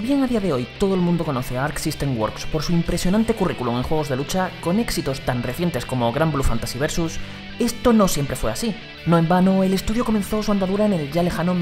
bien a día de hoy todo el mundo conoce a Arc System Works por su impresionante currículum en juegos de lucha, con éxitos tan recientes como Granblue Fantasy Versus, esto no siempre fue así. No en vano, el estudio comenzó su andadura en el ya lejano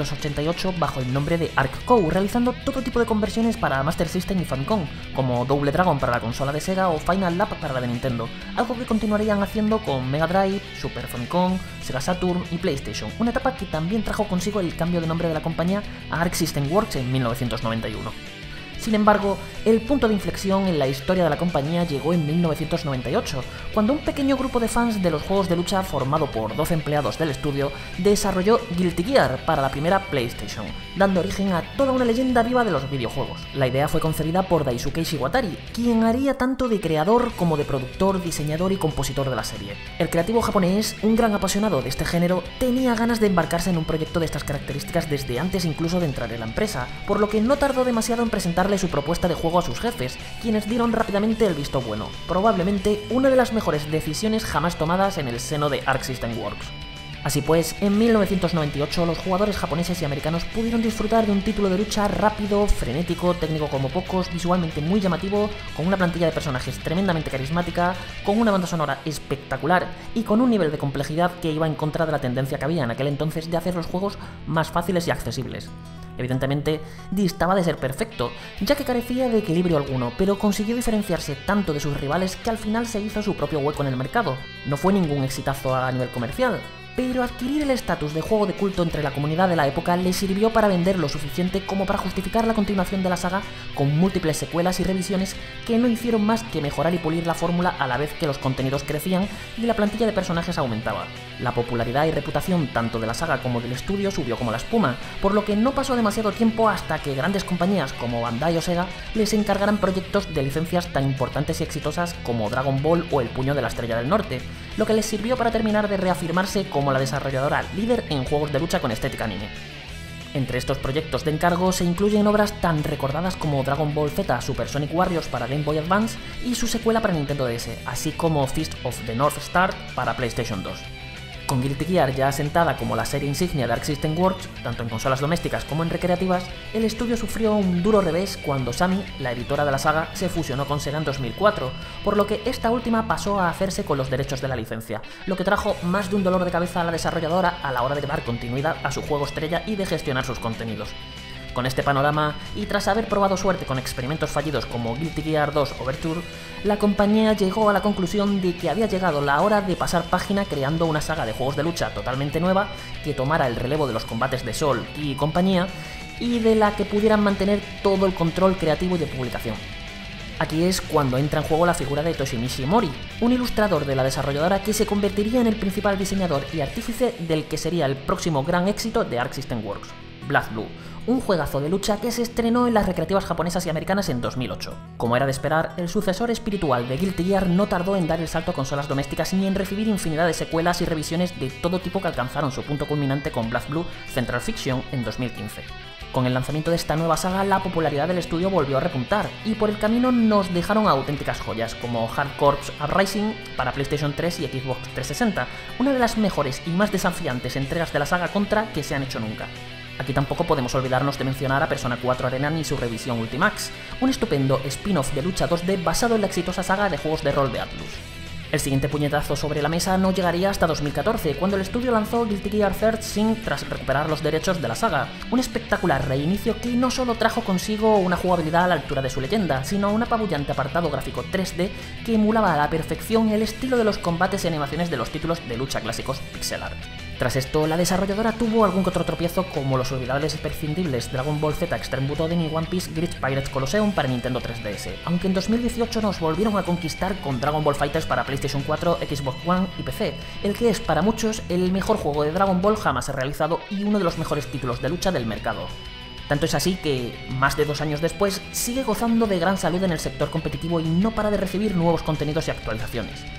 1988 bajo el nombre de Arc Co., realizando todo tipo de conversiones para Master System y Famicom, como Double Dragon para la consola de Sega o Final Lap para la de Nintendo, algo que continuarían haciendo con Mega Drive, Super Famicom, Sega Saturn y PlayStation, una etapa que también trajo consigo el cambio de nombre de la compañía a Arc System Works en 1991. Sin embargo, el punto de inflexión en la historia de la compañía llegó en 1998, cuando un pequeño grupo de fans de los juegos de lucha formado por 12 empleados del estudio desarrolló Guilty Gear para la primera PlayStation, dando origen a toda una leyenda viva de los videojuegos. La idea fue concebida por Daisuke Ishiwatari, quien haría tanto de creador como de productor, diseñador y compositor de la serie. El creativo japonés, un gran apasionado de este género, tenía ganas de embarcarse en un proyecto de estas características desde antes incluso de entrar en la empresa, por lo que no tardó demasiado en presentarle su propuesta de juego a sus jefes, quienes dieron rápidamente el visto bueno, probablemente una de las mejores decisiones jamás tomadas en el seno de Arc System Works. Así pues, en 1998 los jugadores japoneses y americanos pudieron disfrutar de un título de lucha rápido, frenético, técnico como pocos, visualmente muy llamativo, con una plantilla de personajes tremendamente carismática, con una banda sonora espectacular y con un nivel de complejidad que iba en contra de la tendencia que había en aquel entonces de hacer los juegos más fáciles y accesibles. Evidentemente, distaba de ser perfecto, ya que carecía de equilibrio alguno, pero consiguió diferenciarse tanto de sus rivales que al final se hizo su propio hueco en el mercado. No fue ningún exitazo a nivel comercial, pero adquirir el estatus de juego de culto entre la comunidad de la época le sirvió para vender lo suficiente como para justificar la continuación de la saga con múltiples secuelas y revisiones que no hicieron más que mejorar y pulir la fórmula a la vez que los contenidos crecían y la plantilla de personajes aumentaba. La popularidad y reputación tanto de la saga como del estudio subió como la espuma, por lo que no pasó demasiado tiempo hasta que grandes compañías como Bandai o Sega les encargaran proyectos de licencias tan importantes y exitosas como Dragon Ball o El Puño de la Estrella del Norte, lo que les sirvió para terminar de reafirmarse como la desarrolladora líder en juegos de lucha con estética anime. Entre estos proyectos de encargo se incluyen obras tan recordadas como Dragon Ball Z Super Sonic Warriors para Game Boy Advance y su secuela para Nintendo DS, así como Fist of the North Star para PlayStation 2. Con Guilty Gear ya asentada como la serie insignia de Arc System Works, tanto en consolas domésticas como en recreativas, el estudio sufrió un duro revés cuando Samy, la editora de la saga, se fusionó con Sega en 2004, por lo que esta última pasó a hacerse con los derechos de la licencia, lo que trajo más de un dolor de cabeza a la desarrolladora a la hora de dar continuidad a su juego estrella y de gestionar sus contenidos. Con este panorama, y tras haber probado suerte con experimentos fallidos como Guilty Gear 2 Overture, la compañía llegó a la conclusión de que había llegado la hora de pasar página creando una saga de juegos de lucha totalmente nueva que tomara el relevo de los combates de Sol y compañía y de la que pudieran mantener todo el control creativo y de publicación. Aquí es cuando entra en juego la figura de Toshimichi Mori, un ilustrador de la desarrolladora que se convertiría en el principal diseñador y artífice del que sería el próximo gran éxito de Arc System Works, BlazBlue, un juegazo de lucha que se estrenó en las recreativas japonesas y americanas en 2008. Como era de esperar, el sucesor espiritual de Guilty Gear no tardó en dar el salto a consolas domésticas ni en recibir infinidad de secuelas y revisiones de todo tipo que alcanzaron su punto culminante con BlazBlue Central Fiction en 2015. Con el lanzamiento de esta nueva saga, la popularidad del estudio volvió a repuntar, y por el camino nos dejaron auténticas joyas, como Hard Corps Uprising para PlayStation 3 y Xbox 360, una de las mejores y más desafiantes entregas de la saga Contra que se han hecho nunca. Aquí tampoco podemos olvidarnos de mencionar a Persona 4 Arena ni su revisión Ultimax, un estupendo spin-off de lucha 2D basado en la exitosa saga de juegos de rol de Atlus. El siguiente puñetazo sobre la mesa no llegaría hasta 2014, cuando el estudio lanzó Guilty Gear Third Sin tras recuperar los derechos de la saga, un espectacular reinicio que no solo trajo consigo una jugabilidad a la altura de su leyenda, sino un apabullante apartado gráfico 3D que emulaba a la perfección el estilo de los combates y animaciones de los títulos de lucha clásicos pixel art. Tras esto, la desarrolladora tuvo algún que otro tropiezo como los olvidables y prescindibles Dragon Ball Z Extreme Butoden y One Piece Great Pirates Colosseum para Nintendo 3DS, aunque en 2018 nos volvieron a conquistar con Dragon Ball FighterZ para PlayStation 4, Xbox One y PC, el que es para muchos el mejor juego de Dragon Ball jamás realizado y uno de los mejores títulos de lucha del mercado. Tanto es así que, más de 2 años después, sigue gozando de gran salud en el sector competitivo y no para de recibir nuevos contenidos y actualizaciones.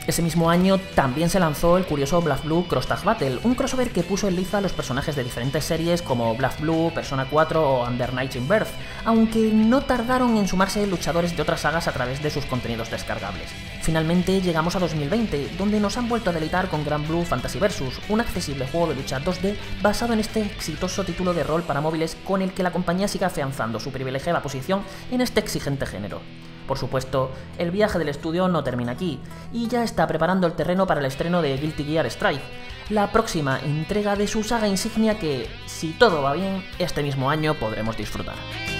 Ese mismo año también se lanzó el curioso BlazBlue Cross Tag Battle, un crossover que puso en liza a los personajes de diferentes series como BlazBlue, Persona 4 o Under Night in Birth, aunque no tardaron en sumarse luchadores de otras sagas a través de sus contenidos descargables. Finalmente llegamos a 2020, donde nos han vuelto a deleitar con Granblue Fantasy Versus, un accesible juego de lucha 2D basado en este exitoso título de rol para móviles con el que la compañía sigue afianzando su privilegiada posición en este exigente género. Por supuesto, el viaje del estudio no termina aquí, y ya está preparando el terreno para el estreno de Guilty Gear Strive, la próxima entrega de su saga insignia que, si todo va bien, este mismo año podremos disfrutar.